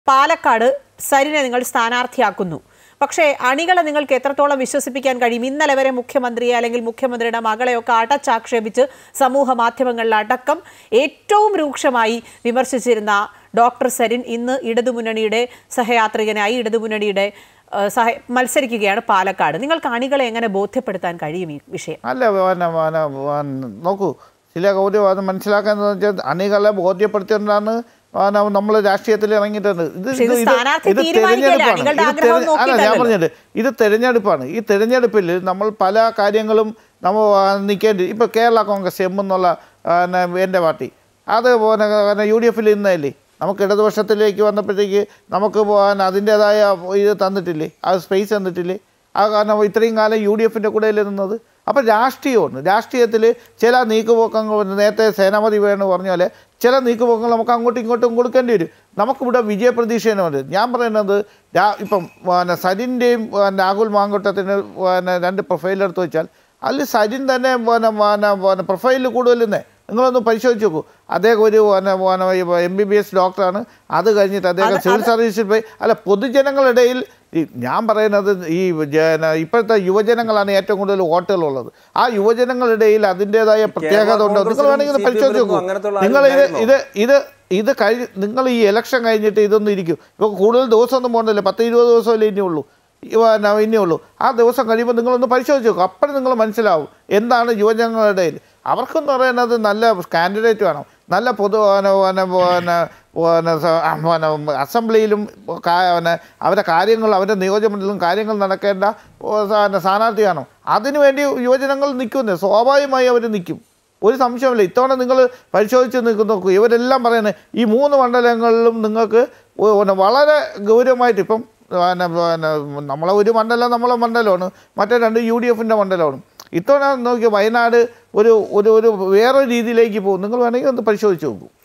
പാലക്കാട് സരിനെ നിങ്ങൾ സ്ഥാനാർത്ഥിയാക്കുന്നു. പക്ഷേ അണികളെ നിങ്ങൾക്ക് എത്രത്തോളം വിശ്വസിപ്പിക്കാൻ കഴിയും? ഇന്നലെ വരെ മുഖ്യമന്ത്രിയെ അല്ലെങ്കിൽ മുഖ്യമന്ത്രിയുടെ മകളെയൊക്കെ അടച്ചാക്ഷേപിച്ച് സമൂഹ മാധ്യമങ്ങളിലടക്കം ഏറ്റവും രൂക്ഷമായി വിമർശിച്ചിരുന്ന ഡോക്ടർ സരിൻ ഇന്ന് ഇടതുമുന്നണിയുടെ സഹയാത്രികനായി ഇടതുമുന്നണിയുടെ മത്സരിക്കുകയാണ് പാലക്കാട്. നിങ്ങൾക്ക് അണികളെ എങ്ങനെ ബോധ്യപ്പെടുത്താൻ കഴിയും ഈ വിഷയം? അല്ല, നോക്കൂ, ചില ഗൗരവം മനസ്സിലാക്കുന്നത് വെച്ചാൽ അണികളെ ബോധ്യപ്പെടുത്തേണ്ടതാണ്. നമ്മൾ രാഷ്ട്രീയത്തിൽ ഇറങ്ങിയിട്ടുണ്ട്. ഞാൻ പറഞ്ഞത് ഇത് തെരഞ്ഞെടുപ്പാണ്. ഈ തെരഞ്ഞെടുപ്പിൽ നമ്മൾ പല കാര്യങ്ങളും നമ്മൾ നിൽക്കേണ്ടി. ഇപ്പോൾ കേരള കോൺഗ്രസ് എന്നുള്ള എൻ്റെ പാർട്ടി അത് UDF ഇന്നല്ലേ നമുക്ക് ഇടതുപക്ഷത്തിലേക്ക് വന്നപ്പോഴത്തേക്ക് നമുക്ക് അതിൻ്റേതായ ഇത് തന്നിട്ടില്ലേ, ആ സ്പേസ് തന്നിട്ടില്ലേ? ആ കാരണം ഇത്രയും കാലം UDF കൂടെ നിന്നത്. അപ്പോൾ രാഷ്ട്രീയമാണ്. രാഷ്ട്രീയത്തിൽ ചില നീക്കുപോക്കങ്ങൾ നേരത്തെ സേനാപതി വേണു പറഞ്ഞ പോലെ ചില നീക്കുപോക്കങ്ങൾ നമുക്ക് അങ്ങോട്ടും ഇങ്ങോട്ടും കൊടുക്കേണ്ടി വരും. നമുക്കിവിടെ വിജയപ്രതീക്ഷയാണ് വരുന്നത്. ഞാൻ പറയുന്നത് ഇപ്പം സരിൻ്റെയും രാഹുൽ മാങ്കൂട്ടത്തിന് രണ്ട് പ്രൊഫൈലെടുത്ത് വെച്ചാൽ അതിൽ സരിൻ തന്നെ പ്രൊഫൈലിൽ കൂടുതലെന്നേ നിങ്ങളൊന്ന് പരിശോധിച്ച് നോക്കൂ. അദ്ദേഹം ഒരു MBBS ഡോക്ടറാണ്. അത് കഴിഞ്ഞിട്ട് അദ്ദേഹം സിവിൽ സർവീസിൽ പോയി. അല്ല, പൊതുജനങ്ങളിടയിൽ ഞാൻ പറയുന്നത് ഈ ഇപ്പോഴത്തെ യുവജനങ്ങളാണ് ഏറ്റവും കൂടുതൽ വോട്ടുകളുള്ളത്. ആ യുവജനങ്ങളിടയിൽ അതിൻ്റേതായ പ്രത്യേകത ഉണ്ട്. നിങ്ങൾ വേണമെങ്കിൽ പരിശോധിച്ച് നോക്കൂ. നിങ്ങൾ ഇത് നിങ്ങൾ ഈ ഇലക്ഷൻ കഴിഞ്ഞിട്ട് ഇതൊന്നും ഇരിക്കും. ഇപ്പോൾ കൂടുതൽ ദിവസമൊന്നും പോകണ്ടല്ലോ, 10-20 ദിവസമല്ലേ ഇനിയുള്ളൂ. ആ ദിവസം കഴിയുമ്പോൾ നിങ്ങളൊന്ന് പരിശോധിച്ച് നോക്കും. അപ്പോഴും നിങ്ങൾ മനസ്സിലാവും എന്താണ് യുവജനങ്ങളുടെ ഇടയിൽ. അവർക്കെന്ന് പറയുന്നത് നല്ല കാൻഡിഡേറ്റ് വേണം, നല്ല അസംബ്ലിയിലും അവരുടെ കാര്യങ്ങൾ അവരുടെ നിയോജകമണ്ഡലത്തിലും കാര്യങ്ങൾ നടക്കേണ്ട സ്ഥാനാർത്ഥി വേണം. അതിനുവേണ്ടി യുവജനങ്ങൾ നിൽക്കുന്നത് സ്വാഭാവികമായി അവർ നിൽക്കും, ഒരു സംശയമില്ല. ഇത്തവണ നിങ്ങൾ പരിശോധിച്ച് നോക്കൂ. ഇവരെല്ലാം പറയുന്നത് ഈ 3 മണ്ഡലങ്ങളിലും നിങ്ങൾക്ക് വളരെ ഗൗരവമായിട്ട് ഇപ്പം നമ്മളെ ഒരു മണ്ഡലം നമ്മളെ മണ്ഡലമാണ്, മറ്റേ 2 UDF മണ്ഡലമാണ്. ഇത്തവണ നോക്കിയാൽ വയനാട് ഒരു വേറൊരു രീതിയിലേക്ക് പോകും. നിങ്ങൾ വേണമെങ്കിൽ ഒന്ന് പരിശോധിച്ച് നോക്കൂ.